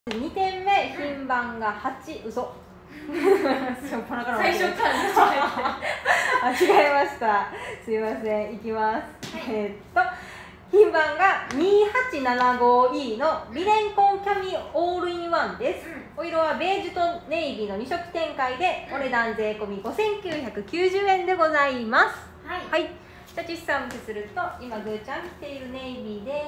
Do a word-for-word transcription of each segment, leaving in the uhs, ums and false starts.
にてんめ、品番がはち、嘘最初から間違えました。すいません、いきます。はい、えー、っと品番がにはちななごイー のリレンコンキャミオールインワンです。うん、お色はベージュとネイビーのに色展開で、お値段税込みごせんきゅうひゃくきゅうじゅうえんでございます。はい、はい、下地サンプすると、今ぐーちゃん着ているネイビーです。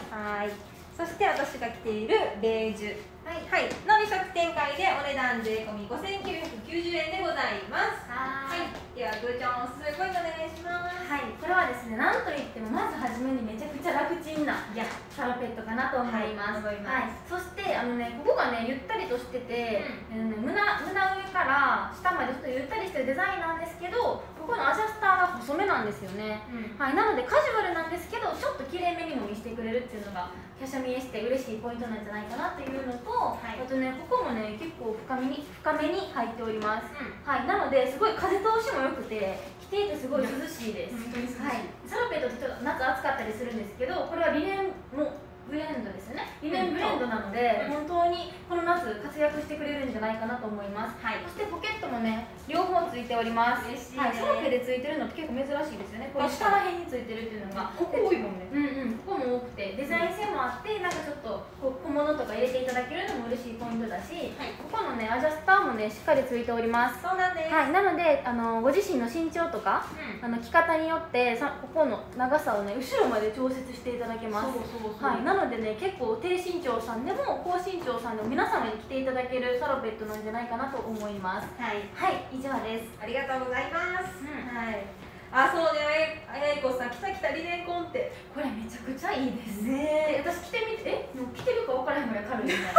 はい、そして私が着ているベージュ、はい、はい、のに色展開でお値段税込みごせんきゅうひゃくきゅうじゅうえんでございます。はい、ではぐーちゃんおすすめポイントお願いします。 はい、これはですね、なんといってもまずはじめにめちゃくちゃ楽ちんなサロペットかなと思います。はい、はい、そしてあのね、ここがねゆったりとしてて、うん、胸胸上から下までちょっとゆったりしてるデザインなんですけど、ここのアジャスターが細めなんですよね。うん、はい、なのでカジュアルなんですけど、ちょっと綺麗めにも見せてくれるっていうのがキャシャミエして嬉しいポイントなんじゃないかなっていうのと、はい、あとね、ここもね結構深めに深めに入っております。うん、はい、なのですごい風通しも良くて着ていてすごい涼しいです。はい、サロペットってちょっと夏暑かったりするんですけど、これはリネンもブレンドですね。リネンブレンドなので、うん、本当にこの夏活躍してくれるんじゃないかなと思います。はい、そしてポケットもね両方ついております。はい、サロペでついてるのって結構珍しいですよね。これ下ら辺についてるっていうのがここ多いもんね。 うんうん、ここも多くてデザイン性もあって、なんかちょっとこう小物とか入れていただけるのも嬉しいポイントだし、はい、ここのねアジャスターもねしっかりついております。 そうなんです。 はい、なのであのご自身の身長とか、うん、あの着方によってさここの長さをね後ろまで調節していただけます。そうそうそう、はい、なのでね結構低身長さんでも高身長さんでも皆様に着ていただけるサロペットなんじゃないかなと思います。はい、はい、以上です。 ありがとうございます。うん、はい。あ、そうね、あやいこさん、きたきたリネンコンって、 これめちゃくちゃいいですね。 私着てみて、え、もう着てるか分からへんぐらい軽いみたいな。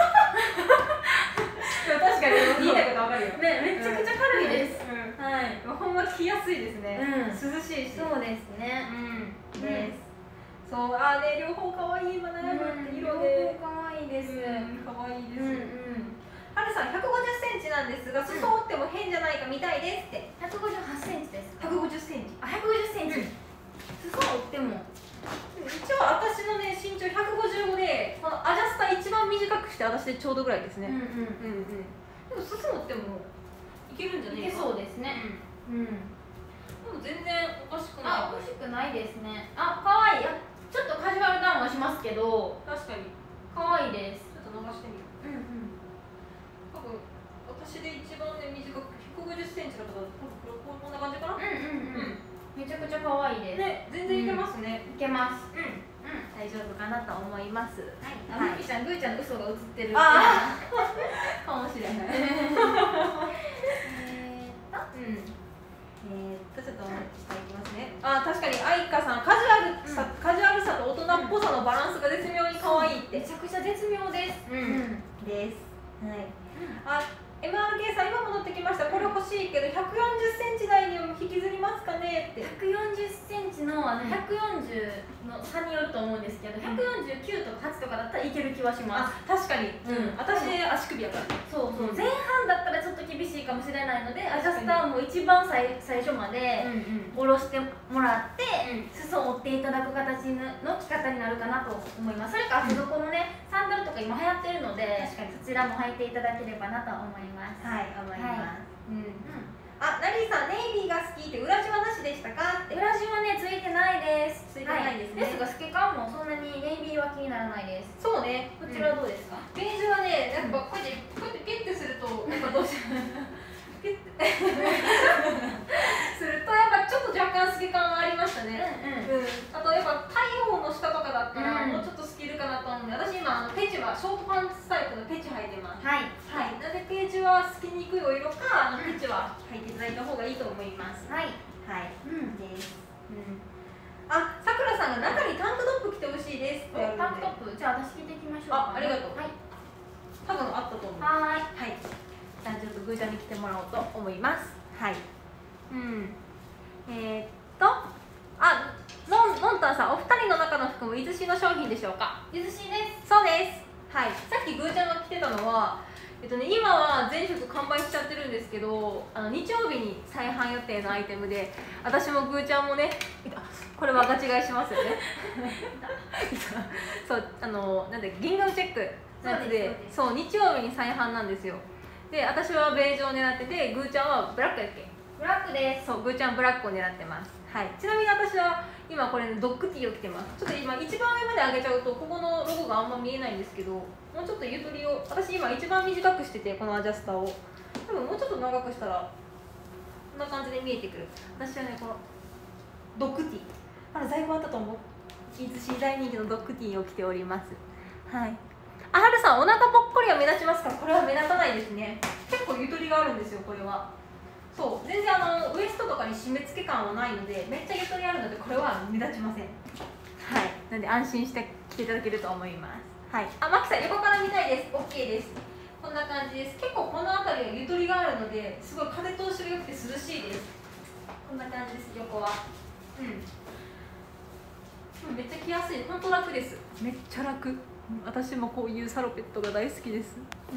確かに言いたいこと分かるよ。 ね、めちゃくちゃ軽いです。 うん、はい。ほんま着やすいですね。うん、涼しいし。 そうですね。 うん。です。そう、あね、両方可愛い今悩むって色で。 両方可愛いです。 可愛いです。うん。はるさんひゃくごじゅっセンチなんですが、裾折っても変じゃないかみたいですって。 ひゃくごじゅうはちセンチです。 ひゃくごじゅっセンチ。 あ、ひゃくごじゅっセンチ。裾折っても。 一応私のね身長ひゃくごじゅうごで、このアジャスター一番短くして私でちょうどぐらいですね。うんうんうんうん。でも裾折ってもいけるんじゃないですか。いけそうですね。うん。でも全然おかしくない。 あ、おかしくないですね。あ、可愛い。ちょっとカジュアルダウンはしますけど、 確かに可愛いです。 ちょっと伸ばしてみよう。うんうん。多分私で一番ね短くひゃくごじゅっセンチだから多分こんな感じかな。うんうんうん。 めちゃくちゃ可愛いです。 ね、全然いけますね。 いけます。 うん。大丈夫かなと思います。 はい。あ、むきちゃん、ぐーちゃんの嘘が映ってる。 ああ。かもしれない。えっと、うん。えっとちょっと下いきますね。あ、確かにあいかさんカジュアルさ、カジュアルさと大人っぽさのバランスが絶妙に可愛いって。 めちゃくちゃ絶妙です。 うん。です。はい。あ。エムアールケー さん、今戻ってきました。これ欲しいけどひゃくよんじゅっセンチ台にも引きずりますかねって。 ひゃくよんじゅっセンチのあのひゃくよんじゅうの差によると思うんですけど、ひゃくよんじゅうきゅうとかはちとかだったらいける気はします。 あ、確かに。うん。私足首やから。 そうそう。前半だったらちょっと厳しいかもしれないので、アジャスターも一番最最初まで下ろしてもらって、裾を折っていただく形の着方になるかなと思います。それか付属のねサンダルとか今流行ってるので、そちらも履いていただければなと思います。 はい。思います。うん。あ、ナリーさん、ネイビーが好きって裏地はなしでしたかって。 裏地はね、ついてないです。 ついてないですね。 ですが、透け感もそんなにネイビーは気にならないです。 そうね。 こちらはどうですか？ ベージュはね、やっぱこうやってこうやってピッてするとやっぱどうしよう。ピッてするとやっぱちょっと若干透け感がありましたね。うんうん。あとやっぱ太陽の下とかだったらもうちょっと透けるかなと思うんで、私今あのペチはショートパンツタイプのペチ履いてます。はい。はい。なのでページは透けにくいお色か、あのペチは履いていただいた方がいいと思います。はい。はい。うんです。うん。あ、さくらさんが中にタンクトップ着てほしいですって。 タンクトップ、じゃあ私着ていきましょうか。 あ、ありがとう。はい。多分あったと思う。 はい。 はい。じゃあちょっとぐーちゃんに着てもらおうと思います。はい。うん。えー、っと、あ、のんのんたんさん、お二人の中の服もいずしの商品でしょうか。 いずしです。 そうです。はい。さっきぐーちゃんが着てたのは、えっとね、今は全色完売しちゃってるんですけど、あの日曜日に再販予定のアイテムで、私もぐーちゃんもね、これはガチ買いしますよね。そう、あのなんだっけ、ギンガムチェックのやつで、そう日曜日に再販なんですよ。で私はベージュを狙ってて、ぐーちゃんはブラックやっけ。 ブラックです。 そう、ぐーちゃんブラックを狙ってます。はい、ちなみに私は今これ、ね、ドッグティーを着てます。ちょっと今一番上まで上げちゃうとここのロゴがあんま見えないんですけど、もうちょっとゆとりを、私今一番短くしてて、このアジャスターを多分もうちょっと長くしたらこんな感じで見えてくる。私はねこのドッグティー、あら在庫あったと思う、いつし大人気のドッグティーを着ております。はい。あ、はるさん、お腹ぽっこりは目立ちますか？これは目立たないですね。結構ゆとりがあるんですよ、これは。そう、全然あのウエストとかに締め付け感はないので、めっちゃゆとりあるので、これは目立ちません。はい。なんで安心して着ていただけると思います。はい。あ、マキさん、横から見たいです。オッケーです。こんな感じです。結構この辺りはゆとりがあるので、すごい風通しが良くて涼しいです。こんな感じです、横は。うん。めっちゃ着やすい、本当楽です。めっちゃ楽。私もこういうサロペットが大好きです。うん。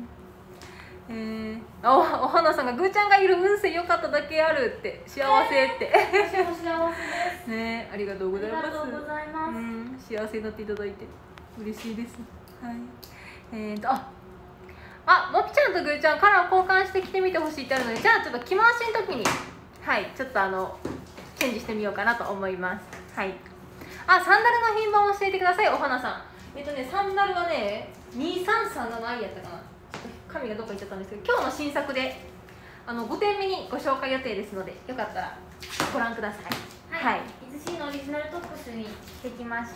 えー、あ、お、お花さんがぐーちゃんがいる運勢良かっただけあるって幸せって。 私も幸せです。 ね、ありがとうございます。 ありがとうございます。 うん、幸せになっていただいて嬉しいです。はい。えーと、あ、あ、もぴちゃんとぐーちゃんカラー交換して着てみてほしいってあるので、じゃあちょっと着回しの時に、はい、ちょっとあのチェンジしてみようかなと思います。はい。あ、サンダルの品番を教えてください、お花さん。えっとね、サンダルはね、にさんさんななアイやったかな。ちょっと紙がどっか行っちゃったんですけど、今日の新作であのごてんめにご紹介予定ですので、よかったらご覧ください。 はい。 はい、 イズシーのオリジナルトップスにしてきました。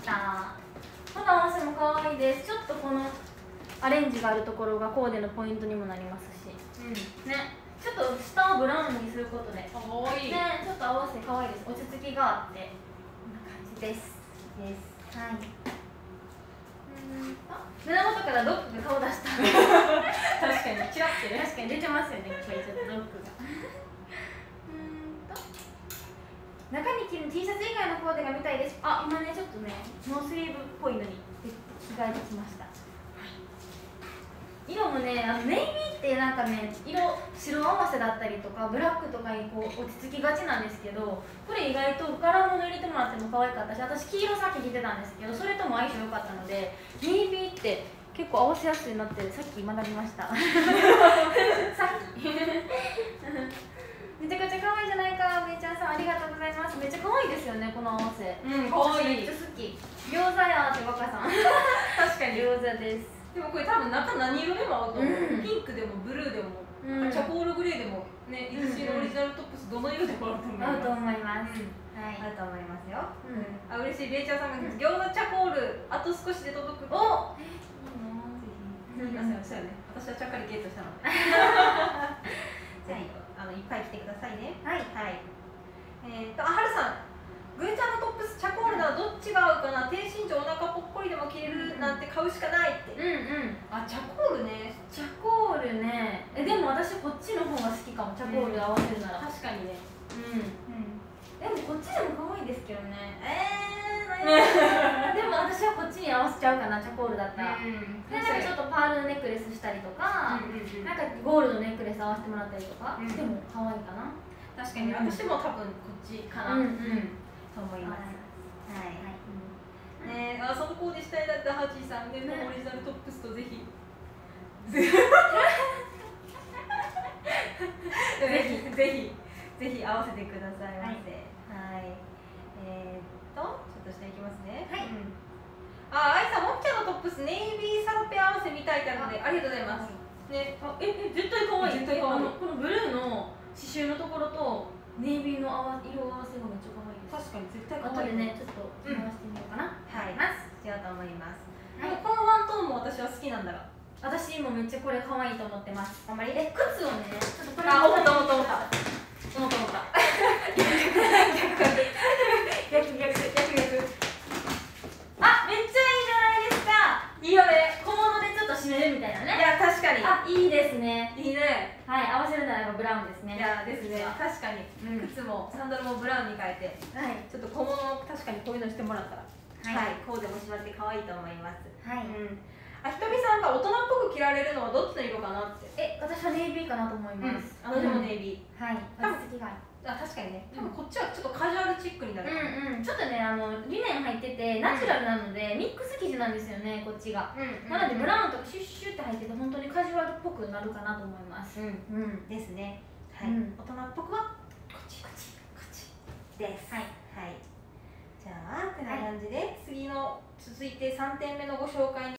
この合わせも可愛いです。ちょっとこのアレンジがあるところがコーデのポイントにもなりますし、うん、ね、ちょっと下をブラウンにすることで、 かわいい。 ね、ちょっと合わせ可愛いです。落ち着きがあって、こんな感じです。です。はい。胸元からドッグが顔出した。 確かにチラッてね。 確かに出てますよね。これちょっとドッグが。うんと中に着る T シャツ以外のコーデが見たいです。あ、今ねちょっとねノースリーブっぽいのに着替えてきました。色もね、あのネイビーってなんかね色白合わせだったりとかブラックとかにこう落ち着きがちなんですけど、これ意外と柄物入れてもらっても可愛かったし、私黄色さっき着てたんですけどそれとも相性良かったので、ネイビーって結構合わせやすいなってさっき学びました。さっきめちゃくちゃ可愛いじゃないか、めいちゃんさんありがとうございます。めっちゃ可愛いですよねこの合わせ。 うん、可愛い。 めっちゃ好き。餃子やーって若さん。 確かに餃子です。 でもこれ多分中何色でも合うと思う、うん、ピンクでもブルーでも、うん、チャコールグレーでもね、イズシーのオリジナルトップスどの色でも合うと思います。 合うと思います、うん、はい、 合うと思いますよ、 うん、 あ、嬉しい。ベイちゃんさんが餃子チャコールあと少しで届く。おっ、いいな、ぜひ。皆さんそうよね、私はちゃっかりゲットしたのでぜひあのいっぱい来てくださいね。 はい、 はい。えーと、あ、はるさん、ぐーちゃんのトップスチャコールならどっちが合うかな、低身長お腹ぽっこりでも着れるなんて買うしかないって。うんうん。あ、チャコールね。 チャコールね。え、でも私こっちの方が好きかも、チャコール合わせるなら。 確かにね。 うん。でもこっちでも可愛いですけどね。えー、悩む。でも私はこっちに合わせちゃうかな、チャコールだったら。うん。で、なんかちょっとパールネックレスしたりとか、なんかゴールドネックレス合わせてもらったりとかしても可愛いかな。 確かに、私も多分こっちかな。うん。と思います。はい。ねえ、あ、そのコーデしたいだったハチーさんね、オリジナルトップスとぜひ。ぜひ、ぜひ、ぜひ合わせてくださいませ。はい。えっと、ちょっと下いきますね。はい。あ、あいさん、もっちゃんのトップス、ネイビーサロペ合わせみたいってあるので、ありがとうございます。ね、あ、え、え、絶対可愛い。絶対可愛い。このブルーの刺繍のところと。ネイビーの合わ色合わせがめっちゃ可愛いです。確かに絶対可愛い。後でね、ちょっと回してみようかな。はい。ますしようと思います。はい。このワントーンも私は好きなんだが。私もめっちゃこれ可愛いと思ってます。あんまりえ、靴をね、ちょっとこれ。あ、思った思った思った。思った思った。逆逆逆逆逆。あ、めっちゃいいじゃないですか。いいよね。小物でちょっと締めるみたいなね。いや、確かに。あ、いいですね。いいね。はい、合わせるならばブラウンですね。いやですね、確かに、うん、靴もサンダルもブラウンに変えて、はい、ちょっと小物を確かにこういうのしてもらったら、はい、はい、コーデもしまって可愛いと思います。はい。うん。あ、ひとみさんが大人っぽく着られるのはどっちの色かなって。え、私はネイビーかなと思います。うん、あのでもネイビー。はい。落ち着きがある。 あ、確かにね。多分こっちはちょっとカジュアルチックになるかも。 うんうん、ちょっとね、あのリネン入っててナチュラルなので、ミックス生地なんですよね、こっちが。なのでブラウンとかシュッシュって入ってて本当にカジュアルっぽくなるかなと思います。 うん、ですね。はい。大人っぽくはこっちこっちこっちです。はい。はい。じゃあこんな感じで次の続いてさんてんめのご紹介に